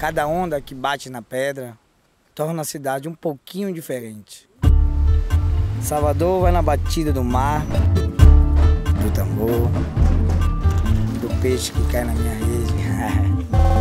Cada onda que bate na pedra torna a cidade um pouquinho diferente. Salvador vai na batida do mar, do tambor, do peixe que cai na minha rede.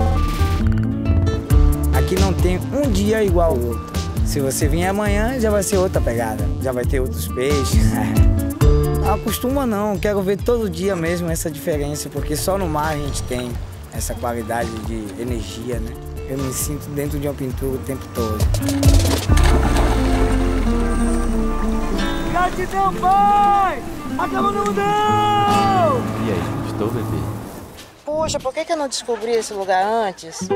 Aqui não tem um dia igual ao outro. Se você vier amanhã, já vai ser outra pegada, já vai ter outros peixes. Não acostuma não, quero ver todo dia mesmo essa diferença, porque só no mar a gente tem essa qualidade de energia, né? Eu me sinto dentro de uma pintura o tempo todo. Gratidão, pai! Acaba no mundão! E aí, gostou, bebê? Puxa, por que eu não descobri esse lugar antes?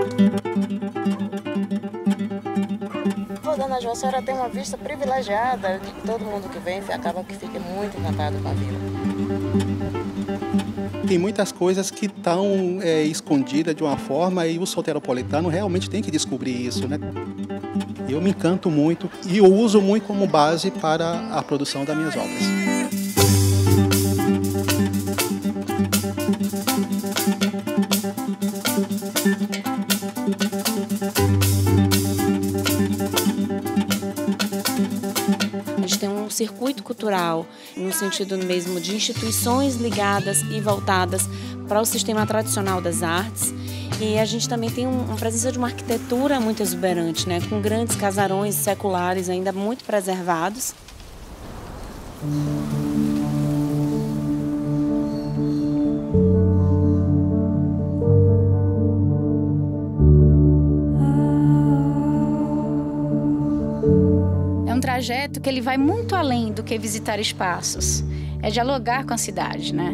Pô, Dona João, a senhora tem uma vista privilegiada. Todo mundo que vem acaba que fica muito encantado com a vila. Tem muitas coisas que estão escondidas de uma forma e o soteropolitano realmente tem que descobrir isso, né? Eu me encanto muito e eu uso muito como base para a produção das minhas obras. A gente tem um circuito cultural, no sentido mesmo de instituições ligadas e voltadas para o sistema tradicional das artes. E a gente também tem uma presença de uma arquitetura muito exuberante, né? Com grandes casarões seculares ainda muito preservados. É um trajeto que ele vai muito além do que visitar espaços. É dialogar com a cidade, né?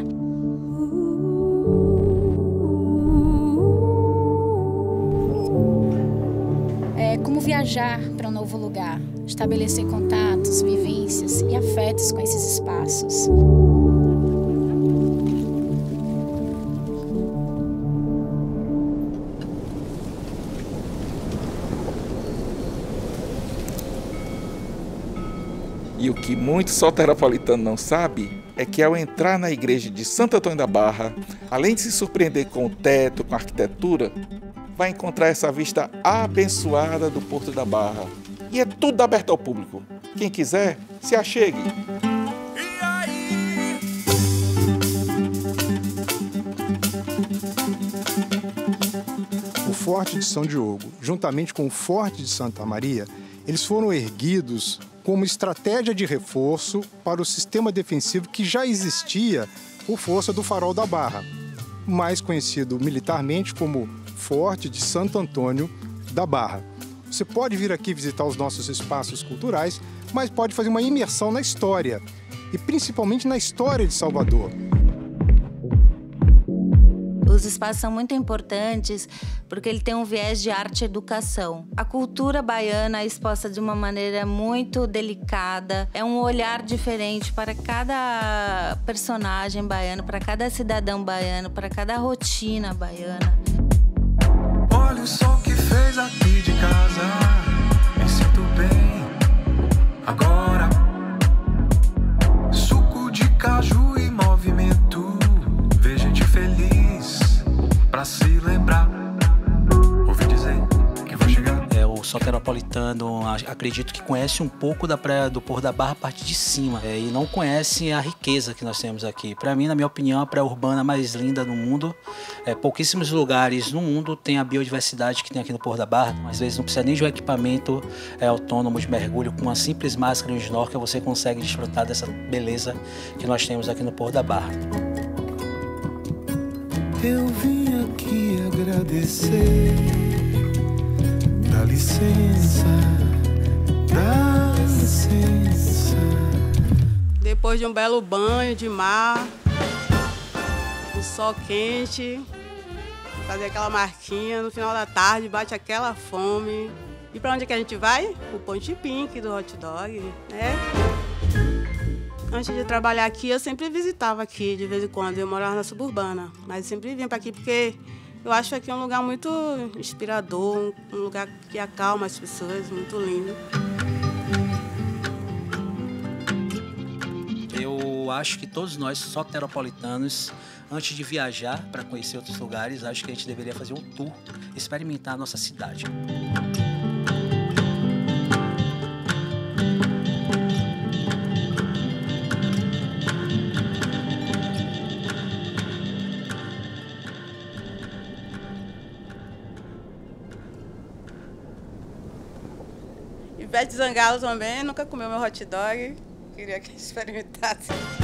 É como viajar para um novo lugar, estabelecer contatos, vivências e afetos com esses espaços. E o que muito soteropolitano não sabe é que ao entrar na igreja de Santo Antônio da Barra, além de se surpreender com o teto, com a arquitetura, vai encontrar essa vista abençoada do Porto da Barra. E é tudo aberto ao público. Quem quiser, se achegue. O Forte de São Diogo, juntamente com o Forte de Santa Maria, eles foram erguidos como estratégia de reforço para o sistema defensivo que já existia por força do Farol da Barra, mais conhecido militarmente como Forte de Santo Antônio da Barra. Você pode vir aqui visitar os nossos espaços culturais, mas pode fazer uma imersão na história, e principalmente na história de Salvador. Os espaços são muito importantes porque ele tem um viés de arte e educação. A cultura baiana é exposta de uma maneira muito delicada. É um olhar diferente para cada personagem baiano, para cada cidadão baiano, para cada rotina baiana. Olha o sol que fez aqui de casa, me sinto bem agora. Suco de caju e movimento, ver gente feliz pra se lembrar. Ouvi dizer que vai chegar. O soteropolitano, acredito que conhece um pouco da praia do Porto da Barra a partir de cima, e não conhece a riqueza que nós temos aqui. Para mim, na minha opinião, a praia urbana mais linda do mundo. Pouquíssimos lugares no mundo tem a biodiversidade que tem aqui no Porto da Barra. Às vezes não precisa nem de um equipamento autônomo de mergulho. Com uma simples máscara e um snorkel você consegue desfrutar dessa beleza que nós temos aqui no Porto da Barra. Eu vim aqui agradecer. Dá licença, dá licença. Depois de um belo banho de mar, o sol quente, fazer aquela marquinha, no final da tarde bate aquela fome. E para onde é que a gente vai? O Ponte Pink do hot dog, né? Antes de trabalhar aqui, eu sempre visitava aqui de vez em quando. Eu morava na suburbana, mas sempre vim para aqui porque eu acho aqui um lugar muito inspirador, um lugar que acalma as pessoas, muito lindo. Eu acho que todos nós, soteropolitanos, antes de viajar para conhecer outros lugares, acho que a gente deveria fazer um tour, experimentar a nossa cidade. Ivete Zangalo também, nunca comeu meu hot dog. Queria que experimentasse.